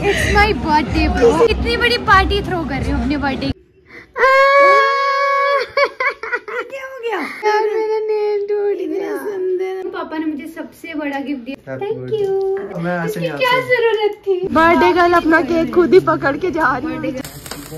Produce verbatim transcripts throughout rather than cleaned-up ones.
It's my birthday bro. इतनी बड़ी party throw कर रही हूँ अपने बर्थडे। क्या हो गया यार, मेरा नेल टूट गया। पापा ने मुझे सबसे बड़ा गिफ्ट दिया, थैंक यू। मैं क्या जरूरत थी। बर्थडे गर्ल अपना केक खुद ही पकड़ के जा रही है।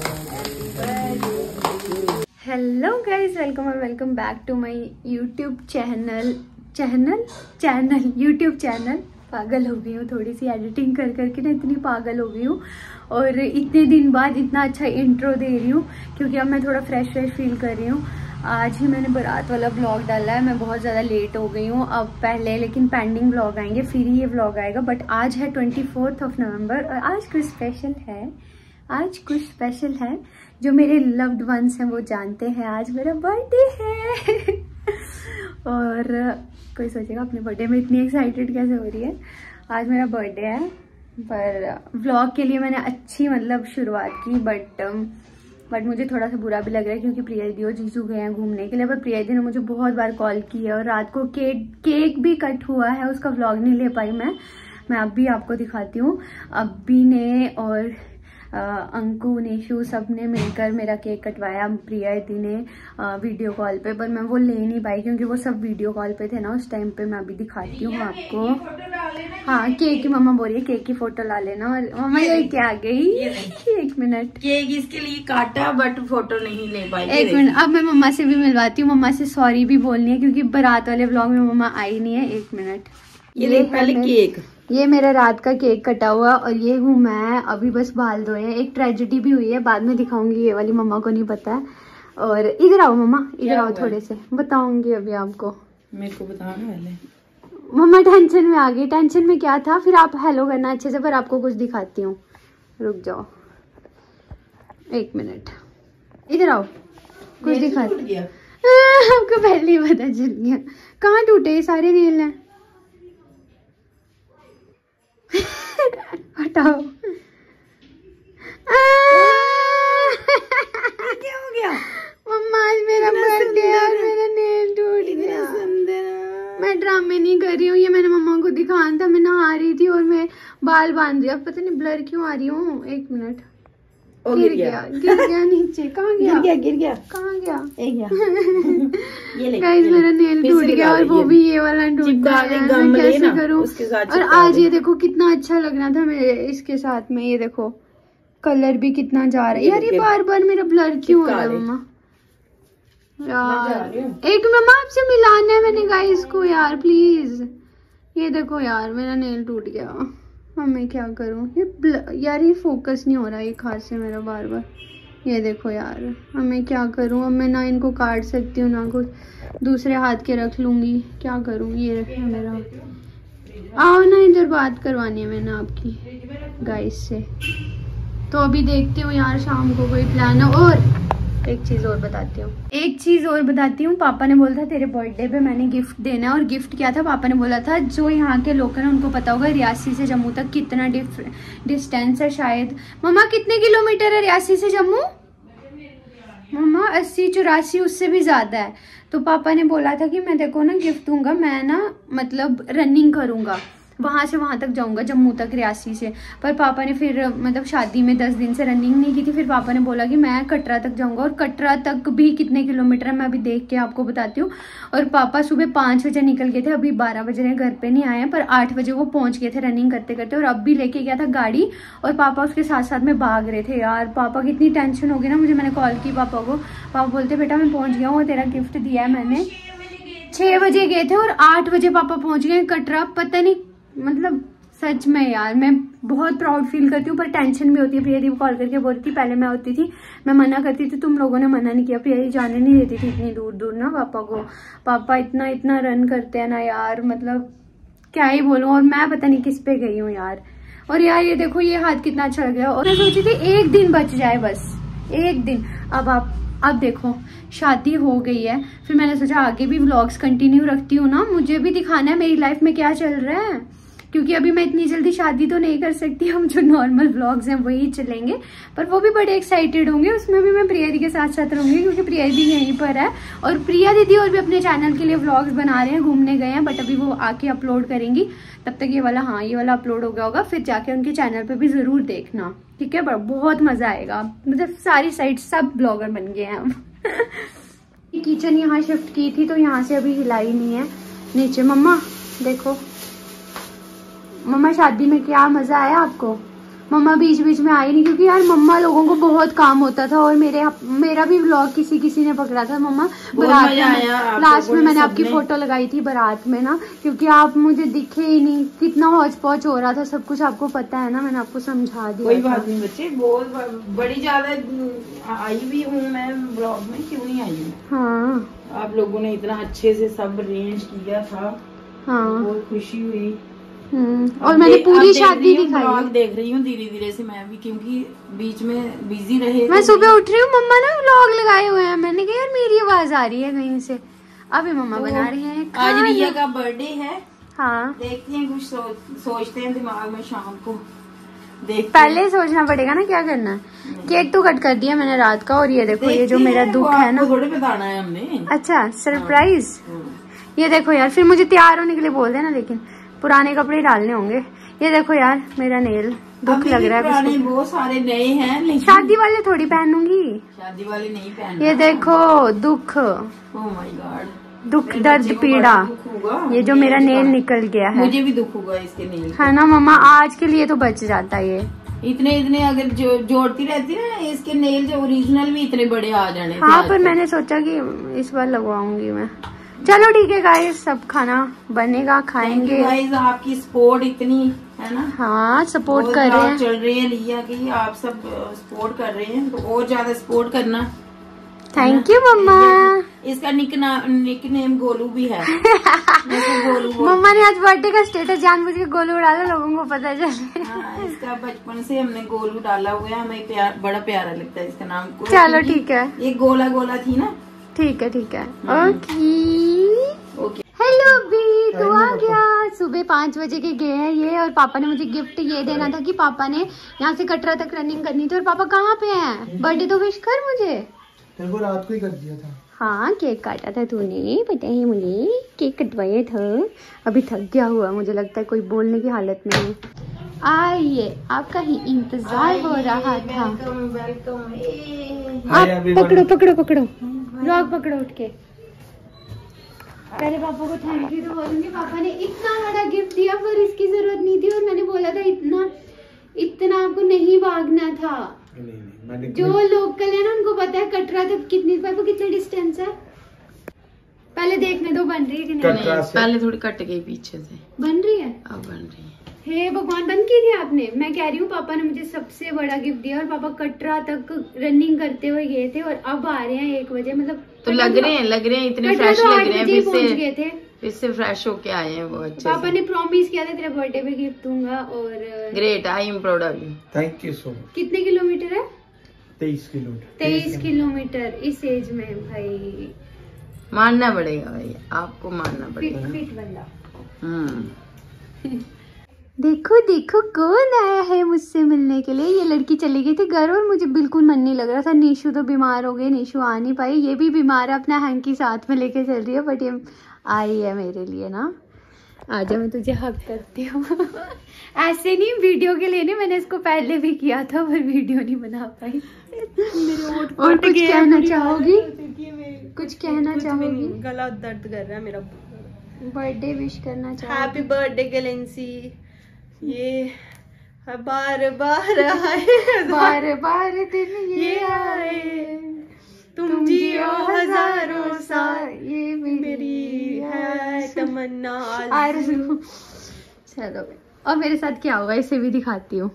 हेलो गाइज, वेलकम और welcome back to my YouTube channel channel channel YouTube channel. पागल हो गई हूँ थोड़ी सी, एडिटिंग कर करके ना इतनी पागल हो गई हूँ। और इतने दिन बाद इतना अच्छा इंट्रो दे रही हूँ क्योंकि अब मैं थोड़ा फ्रेश फ्रेश फील कर रही हूँ। आज ही मैंने बारात वाला ब्लॉग डाला है। मैं बहुत ज़्यादा लेट हो गई हूँ अब पहले, लेकिन पेंडिंग ब्लॉग आएंगे फिर ही ये ब्लॉग आएगा। बट आज है ट्वेंटी फोर्थ ऑफ नवंबर और आज कुछ स्पेशल है। आज कुछ स्पेशल है, जो मेरे लव्ड वंस हैं वो जानते हैं आज मेरा बर्थडे है। और कोई सोचेगा अपने बर्थडे में इतनी एक्साइटेड कैसे हो रही है। आज मेरा बर्थडे है, पर व्लॉग के लिए मैंने अच्छी मतलब शुरुआत की। बट बट मुझे थोड़ा सा बुरा भी लग रहा है क्योंकि प्रिया दी और जीजू गए हैं घूमने के लिए। पर प्रिया दी ने मुझे बहुत बार कॉल की है और रात को केक केक भी कट हुआ है, उसका व्लॉग नहीं ले पाई मैं मैं अब भी आपको दिखाती हूँ। अब्बी ने और Uh, अंकु नेशु सब ने मिलकर मेरा केक कटवाया प्रिया दी ने uh, वीडियो कॉल पे। पर मैं वो ले नहीं पाई क्योंकि वो सब वीडियो कॉल पे थे ना उस टाइम पे। मैं अभी दिखाती हूँ आपको। हाँ, केक की मम्मा बोल रही है केक की फोटो ला लेना। और मम्मा ये क्या आ गई, एक मिनट। केक इसके लिए काटा बट फोटो नहीं ले पाई। एक मिनट, अब मैं मम्मा से भी मिलवाती हूँ। मम्मा से सॉरी भी बोलनी है क्योंकि बारात वाले व्लॉग में मम्मा आई नहीं है। एक मिनट, ये ले पहले केक। ये मेरा रात का केक कटा हुआ और ये हूँ मैं। अभी बस बाल धोए हैं। एक ट्रेजेडी भी हुई है, बाद में दिखाऊंगी, ये वाली मम्मा को नहीं पता है। और इधर आओ मम्मा, इधर आओ थोड़े से, बताऊंगी अभी आपको। मेरे को बताना पहले। मम्मा टेंशन में आ गई। टेंशन में क्या था, फिर आप हेलो करना अच्छे से, पर आपको कुछ दिखाती हूँ। रुक जाओ एक मिनट, इधर आओ, कुछ दिखाती हूँ। आपको पहले ही पता चल गया। कहाँ टूटे, ये सारे नेल हैं। हटाओ। क्या हो गया मम्मा, आज मेरा बर्थडे है और मेरा नेल टूट गया। मैं ड्रामे नहीं कर रही हूँ, ये मैंने मम्मा को दिखाना था। मैं नहा रही थी और मैं बाल बांध रही हूँ। अब पता नहीं ब्लर क्यों आ रही हूँ। एक मिनट, गिर गया गिर गया नीचे। कहाँ गया गिर गया गिर गया कहाँ गया ये गाइस, मेरा नेल टूट गया और वो भी ये वाला टूट गया। मैं कैसे करूँ। और आज ये देखो कितना अच्छा लग रहा था मेरे इसके साथ में। ये देखो कलर भी कितना जा रहा है यार। ये बार बार मेरा ब्लर क्यों हो रहा है मम्मा यार। एक मम्मा आपसे मिलाना है मैंने गाइस को यार, प्लीज। ये देखो यार मेरा नेल टूट गया। अब मैं क्या करूँ। ये यार ये फोकस नहीं हो रहा एक हाथ से मेरा बार बार। ये देखो यार, अब मैं क्या करूँ। अब मैं ना इनको काट सकती हूँ ना कुछ, दूसरे हाथ के रख लूँगी। क्या करूँ। ये रखा मेरा। आओ ना इधर, बात करवानी है मैंने आपकी गाइस से। तो अभी देखती हूँ यार शाम को कोई प्लान है। और एक चीज और बताती हूँ एक चीज और बताती हूँ पापा ने बोला था तेरे बर्थडे पे मैंने गिफ्ट देना है। और गिफ्ट क्या था, पापा ने बोला था जो यहाँ के लोग हैं उनको पता होगा रियासी से जम्मू तक कितना डिस्टेंस है शायद। मम्मा कितने किलोमीटर है रियासी से जम्मू। मम्मा अस्सी चौरासी, उससे भी ज्यादा है। तो पापा ने बोला था कि मैं देखो ना गिफ्ट दूंगा, मैं ना मतलब रनिंग करूंगा, वहां से वहां तक जाऊंगा, जम्मू तक रियासी से। पर पापा ने फिर मतलब शादी में दस दिन से रनिंग नहीं की थी। फिर पापा ने बोला कि मैं कटरा तक जाऊंगा। और कटरा तक भी कितने किलोमीटर है मैं अभी देख के आपको बताती हूँ। और पापा सुबह पाँच बजे निकल गए थे, अभी बारह बजे रहे, घर पे नहीं आए हैं। पर आठ बजे वो पहुंच गए थे रनिंग करते करते। और अब भी लेके गया था गाड़ी और पापा उसके साथ साथ में भाग रहे थे। यार पापा की इतनी टेंशन हो गई ना मुझे। मैंने कॉल की पापा को, पापा बोलते बेटा मैं पहुंच गया हूँ, तेरा गिफ्ट दिया है मैंने। छह बजे गए थे और आठ बजे पापा पहुंच गए कटरा। पता नहीं मतलब सच में यार मैं बहुत प्राउड फील करती हूँ, पर टेंशन भी होती है। प्रिया दी कॉल करके बोलती थी, पहले मैं होती थी मैं मना करती थी, तुम लोगों ने मना नहीं किया। प्रिया दी जाने नहीं देती थी इतनी दूर दूर ना पापा को। पापा इतना इतना रन करते हैं ना यार, मतलब क्या ही बोलूं। और मैं पता नहीं किस पे गई हूँ यार। और यार ये देखो ये हाथ कितना अच्छा लग रहा है। और मैं सोची थी एक दिन बच जाए, बस एक दिन। अब आप अब देखो शादी हो गई है। फिर मैंने सोचा आगे भी व्लॉग्स कंटिन्यू रखती हूँ ना, मुझे भी दिखाना है मेरी लाइफ में क्या चल रहा है। क्योंकि अभी मैं इतनी जल्दी शादी तो नहीं कर सकती, हम जो नॉर्मल व्लॉग्स हैं वही चलेंगे, पर वो भी बड़े एक्साइटेड होंगे, उसमें भी मैं प्रिया दी के साथ साथ रहूंगी क्योंकि प्रिया दी यहीं पर है। और प्रिया दीदी और भी अपने चैनल के लिए व्लॉग्स बना रहे हैं, घूमने गए हैं, बट अभी वो आके अपलोड करेंगी, तब तक ये वाला, हाँ ये वाला अपलोड हो गया होगा, फिर जाके उनके चैनल पे भी जरूर देखना, ठीक है। बहुत मजा आएगा, मतलब सारी साइड सब ब्लॉगर बन गए हैं अब। किचन यहाँ शिफ्ट की थी तो यहाँ से अभी हिलाई नहीं है नीचे। मम्मा देखो, मम्मा शादी में क्या मजा आया आपको? मम्मा बीच बीच में आई नहीं क्योंकि यार मम्मा लोगों को बहुत काम होता था, और मेरे मेरा भी व्लॉग किसी किसी ने पकड़ा था। मम्मा बारात में, लास्ट में मैंने आपकी फोटो लगाई थी बारात में ना, क्योंकि आप मुझे दिखे ही नहीं, कितना हौच पौच हो रहा था सब कुछ, आपको पता है ना, मैंने आपको समझा दिया। कोई बात नहीं बच्चे, बहुत बड़ी ज्यादा आई भी हूँ मैं ब्लॉग में, क्यों नहीं आई हूँ। हाँ आप लोगों ने इतना अच्छे से सब अरेंज किया था, हाँ बहुत खुशी हुई। हम्म, और मैंने पूरी शादी दिखाई, देख रही हूँ धीरे धीरे से मैं भी, क्योंकि बीच में बिजी रहे। मैं सुबह उठ रही हूँ, मम्मा ना व्लॉग लगाए हुए हैं, मैंने कहा यार मेरी आवाज आ रही है कहीं से, अभी मम्मा तो बना रही है। आज रिया का बर्थडे है, हाँ देखते हैं कुछ सो, सोचते हैं दिमाग में, शाम को देखते पहले सोचना पड़ेगा ना क्या करना है। केक तो कट कर दिया मैंने रात का, और ये देखो ये जो मेरा दुख है ना, थोड़े बताना है हमने। अच्छा सरप्राइज, ये देखो यार, फिर मुझे तैयार होने के लिए बोल देना, लेकिन पुराने कपड़े डालने होंगे। ये देखो यार मेरा नेल, दुख लग रहा है। पुराने बहुत सारे नए हैं, लेकिन शादी वाले थोड़ी पहनूंगी, शादी वाले नहीं पहन। ये देखो दुख, ओह माय गॉड, दुख दर्द पीड़ा, ये जो मेरा नेल निकल गया है। मुझे भी दुख होगा इसके नेल, है ना मम्मा, आज के लिए तो बच जाता है ये। इतने इतने अगर जो जोड़ती रहती ना इसके नेल, जो ओरिजिनल भी इतने बड़े आ जाने। हाँ पर मैंने सोचा कि इस बार लगवाऊंगी मैं। चलो ठीक है गाइस, सब खाना बनेगा, खाएंगे। गाइस आपकी सपोर्ट इतनी है ना, हाँ सपोर्ट कर रहे हैं, चल रही है रिया की, आप सब सपोर्ट कर रहे हैं, तो और ज्यादा सपोर्ट करना। थैंक यू मम्मा। इसका निक निक नेम गोलू भी है। गोलू मम्मा ने आज बर्थडे का स्टेटस जानबूझ के गोलू डाला, लोगों को पता चले। हाँ, इसका बचपन से हमने गोलू डाला हुआ है, हमें प्यार, बड़ा प्यारा लगता है इसका नाम। चलो ठीक है, ये गोला गोला थी ना, ठीक है ठीक है, ओके ओके। हेलो बी, तू आ गया। सुबह पाँच बजे के गए हैं ये, और पापा ने मुझे गिफ्ट ये देना था कि पापा ने यहाँ से कटरा तक रनिंग करनी थी, और पापा कहाँ पे हैं? बर्थडे तो विश कर मुझे। तेरे को रात को ही कर दिया था। हाँ केक काटा था तूने, पता है मुझे, केक कटवाया था। अभी थक गया हुआ, मुझे लगता है कोई बोलने की हालत में है। आइए, आपका ही इंतजार हो रहा था। Welcome welcome. आप पकड़ो पकड़ो पकड़ो, ब्लॉग पकड़ो उठ के। पहले पापा को थैंक यू तो बोलूंगी, पापा ने इतना बड़ा गिफ्ट दिया पर इसकी जरूरत नहीं थी, और मैंने बोला था इतना इतना आपको नहीं भागना था। नहीं, नहीं, जो लोकल है ना उनको पता है कटरा तक कितनी, पापा कितनी डिस्टेंस है, पहले देखने दो बन रही है कि नहीं। पहले थोड़ी कट गई पीछे से, बन रही है, अब बन रही है। हे भगवान, बंद की थी आपने? मैं कह रही हूँ पापा ने मुझे सबसे बड़ा गिफ्ट दिया, और पापा कटरा तक रनिंग करते हुए गए थे, और अब आ रहे हैं एक बजे, मतलब तो लग रहे हैं लग रहे हैं इतने फ्रेश तो लग रहे हैं, फिर पहुंच गए थे, से फिर से फ्रेश होके आए हैं वो अच्छे। पापा ने प्रॉमिस किया था तेरे बर्थडे पे गिफ्ट दूंगा, और great, I am proud of you. Thank you so much. कितने किलोमीटर है? तेईस किलोमीटर। तेईस किलोमीटर इस एज में, भाई मानना पड़ेगा भाई, आपको मानना पड़ेगा। फिट फिट बंदा। हम्म। देखो देखो कौन आया है मुझसे मिलने के लिए। ये लड़की चली गई थी घर, और मुझे बिल्कुल मन नहीं लग रहा था। नीशू तो बीमार हो गई, नीशू आ नहीं पाई, ये भी बीमार है, अपना हैंकी साथ में लेके चल रही है, बट ये आई है मेरे लिए ना। आजा, मैं तुझे हक करती हूँ। ऐसे नहीं, वीडियो के लिए नहीं, मैंने इसको पहले भी किया था पर वीडियो नहीं बना पाई। और कुछ कहना चाहोगी? कुछ कहना चाहोगी? गला दर्द कर रहा है मेरा। बर्थडे विश करना चाहोगी? Happy birthday गैलेंसी। ये बार बार आए, बार बार दिन ये ये आए, तुम जियो हजारों साल, ये मेरी है तमन्ना आरज़ू। चलो, और मेरे साथ क्या होगा इसे भी दिखाती हूँ।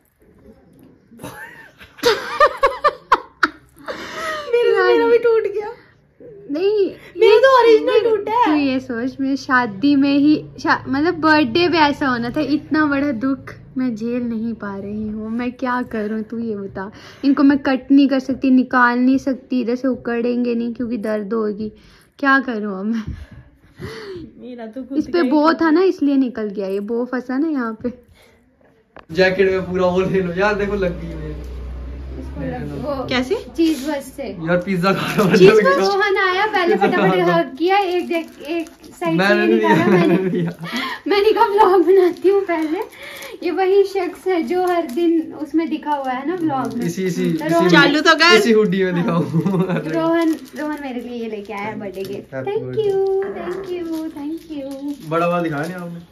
मेरा भी टूट गया। नहीं, मेरा तो ओरिजिनल टूटा है। तू ये सोच, मेरी शादी में ही शा, मतलब बर्थडे पे ऐसा होना था। इतना बड़ा दुख मैं झेल नहीं पा रही हूँ, मैं क्या करूँ तू ये बता। इनको मैं कट नहीं कर सकती, निकाल नहीं सकती, इधर से उकड़ेंगे नहीं क्योंकि दर्द होगी। क्या करूँ अब मैं? मेरा तो खुद इस पे बो था ना इसलिए निकल गया, ये बो फंसा ना यहाँ पे। जैकेट में पूरा वो ले लो यार, देखो लग गई है। वो कैसे? चीज बस से यार पिज्जा खा रहा हूँ। चीज बस। रोहन आया पहले फटाफट हग किया, एक देख एक साइड से ये निकाला मैंने। मैंने कहा व्लॉग बनाती हूँ पहले। ये वही शख्स है जो हर दिन उसमें दिखा हुआ है ना व्लॉग में। इसी इसी चालू तो कर। इसी हुडी में दिखाऊं। रोहन रोहन मेरे लिए ये लेके आया birthday gift. Thank you thank you thank you. बड़ा वाला दिखाया नहीं आपने?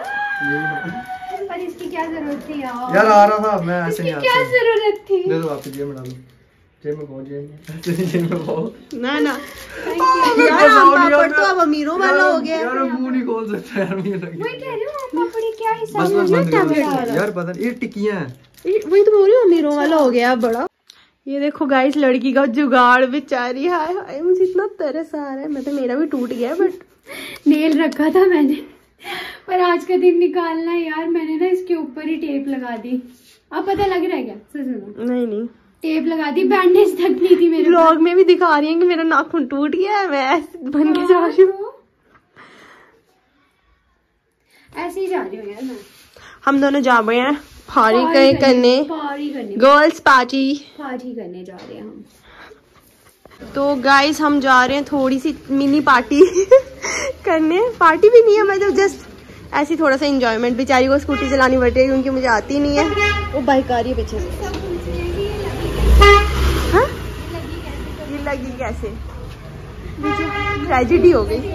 पर इसकी क्या जरूरत थी यार? यार आ रहा था मैं ऐसे नहीं। क्या जरूरत थी? दे दो आप जेब में डालो। जेब में पाओ, जेब में जेब में पाओ। ना ना यार आम पापड़ तो अब अमीरों वाला हो गया। यार मुंह नहीं खोल सकता यार, मुझे लगी। वही कह रही हूँ आम पापड़ी क्या हिसाब बस बस है? बंद करो यार, पता नहीं ये टिक्कियां हैं। वही तो बोल रही हूँ अमीरों वाला हो गया बड़ा। ये देखो गाइस लड़की का जुगाड़ बेचारी। हाय हाय मुझे इतना तरस आ रहा है। मैं तो मेरा भी टूट गया बट नेल रखा था मैंने, पर आज का दिन निकालना है यार। मैंने ना इसके ऊपर ही टेप लगा दी। अब पता लग रहा है क्या? सच में नहीं नहीं टेप लगा दी, बैंडेज तक नहीं थी मेरे व्लॉग में भी दिखा रही है कि मेरा नाखून टूट गया है। मैं ऐसे बन के जा रही हूँ। ऐसे ही जा रही हूँ यार मैं। हम दोनों जा रहे हैं पार्टी कहीं करने, पार्टी करने गर्ल्स पार्टी पार्टी करने जा रहे हैं हम। तो गाइस हम जा रहे हैं थोड़ी सी मिनी पार्टी करने। पार्टी भी नहीं है, मतलब जस्ट ऐसी थोड़ा सा एंजॉयमेंट। बेचारी को स्कूटी चलानी पड़ेगी क्योंकि मुझे आती नहीं है। वो बाइक आ रही है पीछे से। हाँ? ये लगी कैसे? ट्रेजेडी हो गई।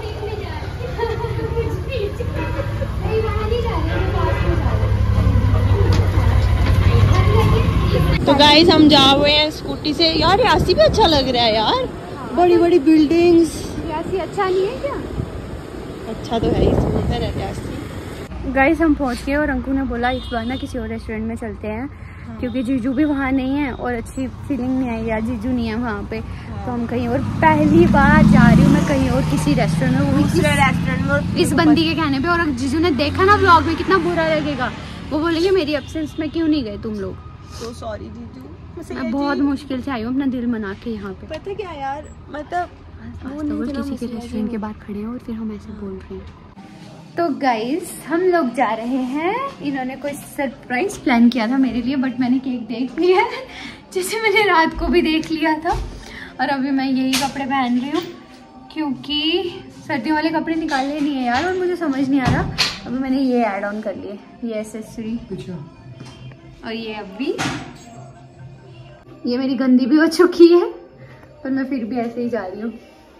तो गाइस हम जा रहे हैं स्कूटी से। यार यासी भी अच्छा लग रहा है यार, बड़ी बड़ी बिल्डिंग्स। यासी अच्छा नहीं है क्या? अच्छा तो है, सुंदर है यासी। गाइस हम पहुंच गए और अंकु ने बोला इस बार ना किसी और रेस्टोरेंट में चलते हैं। हाँ। क्योंकि जीजू भी वहाँ नहीं है और अच्छी फीलिंग नहीं आई यार, जीजू नहीं है वहाँ पे। हाँ। तो हम कहीं और, पहली बार जा रही हूँ मैं कहीं और किसी रेस्टोरेंट में, वो दूसरे रेस्टोरेंट में इस बंदी के कहने पे। और जीजू ने देखा ना व्लॉग में कितना बुरा लगेगा। वो बोलेंगे मेरी एब्सेंस में क्यों नहीं गए तुम लोग। तो सॉरी जीजू, मैं बहुत मुश्किल से आई हूँ अपना दिल मना के यहाँ पे। पता क्या यार, मतलब वो नहीं किसी के रेस्टोरेंट के बाहर खड़े हैं और फिर हम ऐसे बोल रहे हैं। तो गाइस हम लोग जा रहे हैं। इन्होंने कोई सरप्राइज प्लान किया था मेरे लिए, बट मैंने केक देख लिया है जैसे मैंने रात को भी देख लिया था। और अभी मैं यही कपड़े पहन रही हूँ क्योंकि सर्दियों वाले कपड़े निकाले नहीं है यार, और मुझे समझ नहीं आ रहा। अभी मैंने ये ऐड ऑन कर लिए, ये एसेसरी। और ये अभी ये मेरी गंदी भी हो चुकी है पर मैं फिर भी ऐसे ही जा रही हूँ।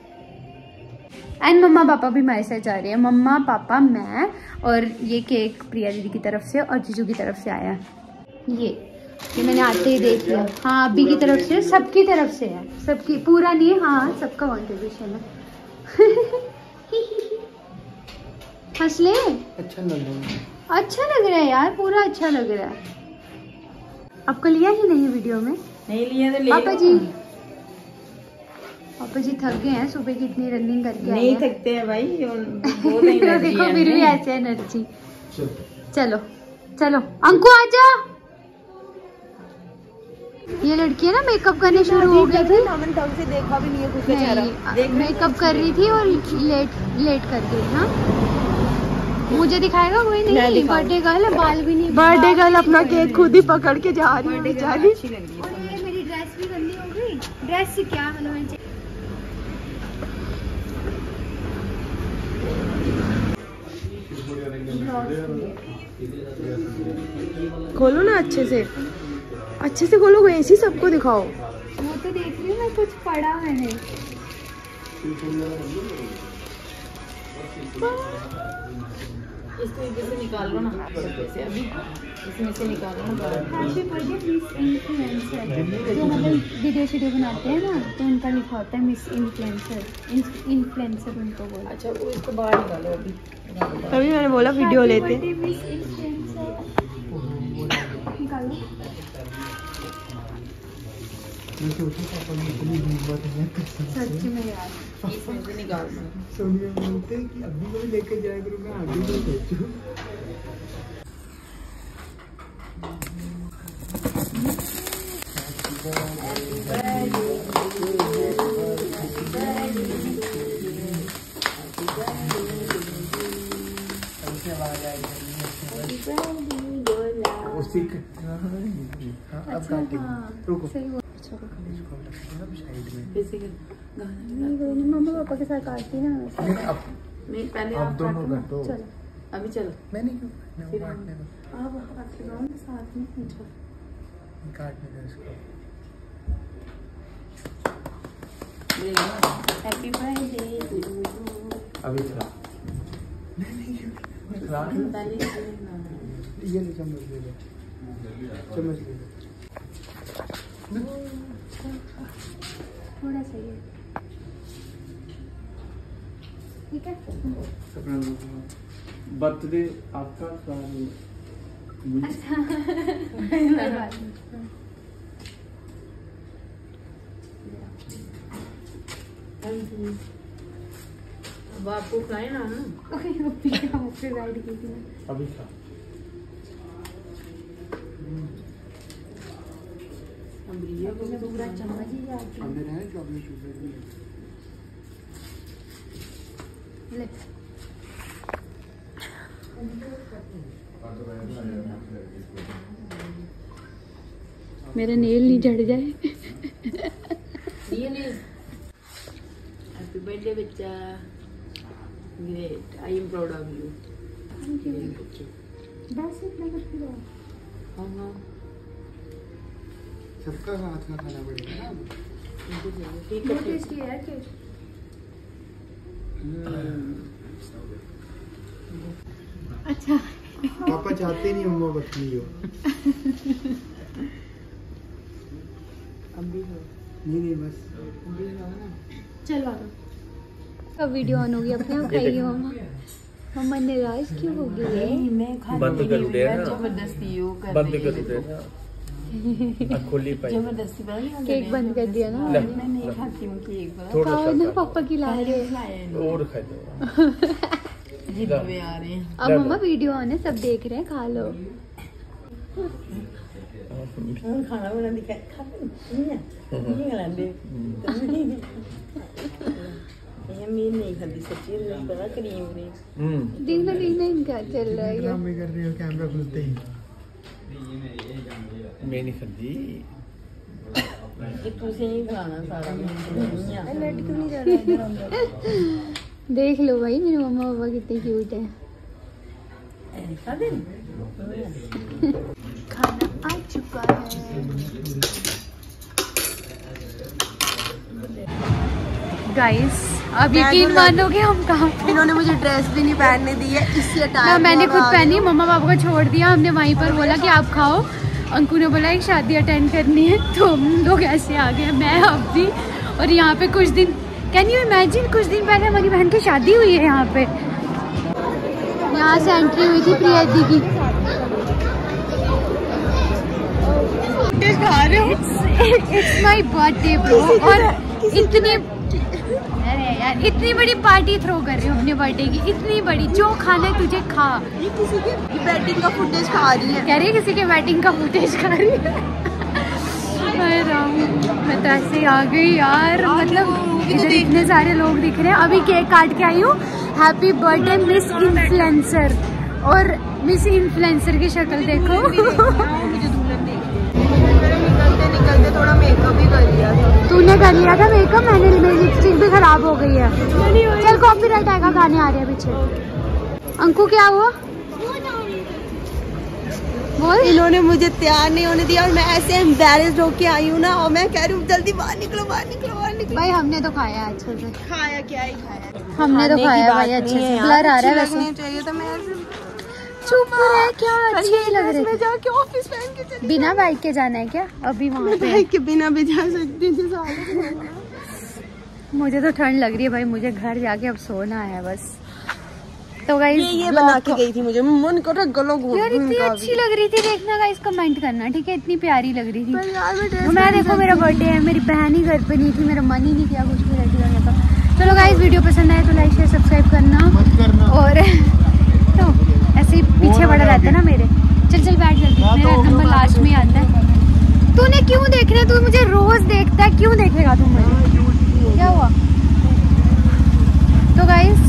एंड मम्मा पापा भी मेरे साथ जा रहे हैं। मम्मा पापा मैं, और ये केक प्रिया दीदी की तरफ से और जीजू की तरफ से आया। ये ये मैंने आते ही देख लिया। हाँ अभी की तरफ से, सबकी तरफ से है, सबकी, पूरा नहीं है। हाँ सबका कॉन्ट्रीब्यूशन है। हंस ले। अच्छा लग रहा है, अच्छा लग रहा है यार, पूरा अच्छा लग रहा है। आपको लिया ही नहीं वीडियो में? नहीं लिया तो ले पापा जी, पापा जी थक गए हैं, सुबह की इतनी रनिंग करके आए नहीं हैं। थकते हैं भाई, बहुत एनर्जी देखो है फिर भी हमें। ऐसे एनर्जी। चलो चलो अंकु आजा। ये लड़की है ना मेकअप करने शुरू हो गई थी। मैंने ढंग से देखा भी नहीं है कुछ बेचारा। नहीं, मेकअप कर रही थी और लेट लेट कर गई। हाँ मुझे दिखाएगा कोई नहीं। बर्थडे गर्ल है, बाल भी नहीं। बर्थडे गर्ल अपना केक खुद ही पकड़ के जा रही है बेचारी। अच्छी लग रही है। और ये मेरी ड्रेस भी गंदी हो गई। ड्रेस से क्या मतलब मैं खोलो ना अच्छे से, अच्छे से खोलो, ऐसे ही सबको दिखाओ। वो तो देख रही हूँ मैं, कुछ पढ़ा मैंने। इसको इधर से निकाल लो ना, जैसे अभी इसमें से निकालो ना। Happy birthday miss influencer. जो मतलब वीडियो वीडियो बनाते हैं ना तो उनका लिखा होता है मिस इन्फ्लुएंसर। इन्फ्लुएंसर उनको बोला। अच्छा वो इसको बाहर निकालो अभी। तभी मैंने बोला वीडियो लेते। Happy birthday miss influencer. निकालो। मैं सोचा पापा ने इतनी हिम्मत है कसम से। सच में यार इसमें से निकाल दो। सोनिया बोलते हैं कि अभी को भी लेके जाया करूँ, मैं आगे नहीं सोचूं। ठीक है। हाँ, अब काटेंगे। रुको। सही हुआ। इसको रखना अब साइड में। कैसे कर- गाना नहीं कोई नहीं, मम्मा पापा के साथ काटती ना हमेशा। नहीं, अब नहीं पहले अब आप दोनों काटो ना। काटो। चलो अभी चलो मैं नहीं क्यों काटने वो काटने दो। आप हाथ लगाओ ना साथ में चलो। काटने दो इसको। Happy birthday to you. अभी खा नहीं नहीं क्यों खिला पहले ये ये ले चम्मच ले लो चम्मच ले लो थोड़ा सही है, ठीक है। बर्थडे आपका अब आपको खिलाए ना ना ओके ओके ओके राइड की थी ना। अभी खा अम्ब्रिया को तो पूरा चम्मच ही जाती अब मेरा है चॉकलेट चॉकलेट भी है। ले मेरा नेल नहीं झड़ जाए। ये नहीं हैप्पी बर्थडे बच्चा great I am proud of you बस इतना करती रहो। हाँ हाँ सबका हाथ का खाना पड़ेगा ना ठीक बहुत है ठीक टेस्टी है केक। अच्छा पापा चाहते नहीं अम्मा बदली हो अभी हो नहीं नहीं बस अभी हो ना चलो कब वीडियो ऑन होगी अपने आप खाइए मम्मा। मम्मा निराश क्यों हो गई है? मैं खाती बंद कर नहीं, दे मैं ना। जबरदस्ती वो कर बंद रही कर है। दे ना खोली पाई जबरदस्ती पता नहीं केक बंद कर दिया ना। ले, मैं नहीं खाती हूँ केक पता थोड़ा खाओ सा ना खा। पापा की ला रहे हैं। खाया नहीं। और खा दो जिद में आ रहे हैं अब मम्मा वीडियो ऑन है, सब देख रहे हैं, खा लो। ਹੁਣ ਖਾਣਾ ਬਣਾ ਦਿਖਾ ਖਾ ਨਹੀਂ ਹੈ ਨਹੀਂ ਖਲਾਂਦੇ ਇਹ ਮੀਨ नहीं खाती सच्ची नहीं पता क्रीम ने हम्म देखना देखना इनका चल रहा है। ड्रामे कर रहे हो कैमरा खुलते ही मैं नहीं खाती कि तुझे नहीं खिलाना सारा नहीं है लट क्यों नहीं जा रहा? देख लो भाई मेरे मम्मा पापा कितने क्यूट है। ऐसा दिन खाना आ चुका है। गाइस अब यकीन मानोगे हम कहाँ पे? इन्होंने मुझे ड्रेस भी नहीं पहनने दी है, इसी ना अटायर मैंने खुद पहनी, मम्मा पापा को छोड़ दिया हमने वहीं पर, बोला कि आप खाओ। अंकु ने बोला एक शादी अटेंड करनी है तो हम लोग ऐसे आ गए, मैं अब भी। और यहाँ पे कुछ दिन, कैन यू इमेजिन, कुछ दिन पहले हमारी बहन की शादी हुई है यहाँ पे। यहाँ से एंट्री हुई थी प्रिया दी की। It's my birthday bro. और इतनी, अरे यार इतनी बड़ी पार्टी थ्रो कर रही हूँ अपने बर्थडे की, इतनी बड़ी, जो खाना है तुझे खा। ये किसी के बैटिंग का फुटेज खा रही है। कह रही है किसी के वेडिंग का फुटेज खा रही है। मैं राम, मैं तो ऐसे ही आ गई यार, मतलब इधर इतने सारे लोग दिख रहे हैं। अभी केक काट के आई हूँ। Happy birthday miss influencer. और मिस इन्फ्लुएंसर की शक्ल देखो। निकलते निकलते थोड़ा मेकअप भी कर लिया था। तूने कर लिया था मेकअप, मैंने, मेरी लिपस्टिक भी खराब हो गई है। चल कॉपीराइट आएगा, गाने आ रहे हैं पीछे। अंकु क्या हुआ बोल? इन्होंने मुझे तैयार नहीं होने दिया और मैं ऐसे एम्बैरेस्ड होके आई हूँ ना, और मैं कह रही हूँ जल्दी बाहर निकलो बाहर निकलो बाहर निकलो। भाई हमने तो खाया है अच्छे से, खाया क्या ही खाया, हमने तो खाया है भाई अच्छे से। ब्लर आ रहा है वैसे। चाहिए तो मैं ऐसे चुप रह, क्या अच्छे ही लग रहे मैं थे। जाके ऑफिस पहन के चली बिना बाइक के जाना है क्या अभी वहाँ पे? बाइक के बिना भी जा सकती थी साले। मुझे तो ठंड लग रही है भाई, मुझे घर जाके अब सोना है बस। तो गाइस ये ये बना के गई थी, मुझे मन कर रहा गलों घूम यार इतनी अच्छी लग रही थी, देखना गाइस कमेंट करना ठीक है, इतनी प्यारी लग रही थी। यार मैं तो मैं देखो मेरा बर्थडे है, मेरी बहन ही घर पे नहीं थी, मेरा मन ही नहीं किया कुछ भी रेडी होने का। चलो गाइस वीडियो पसंद आए तो लाइक शेयर सब्सक्राइब करना। मत करना और तो ऐसे ही पीछे बड़ा रहता है ना मेरे। चल चल बैठ जल्दी, मेरा नंबर लास्ट में आता है। तूने क्यों देख रहे, तू मुझे रोज देखता है, क्यों देखेगा तू मुझे? क्या हुआ? तो गाइस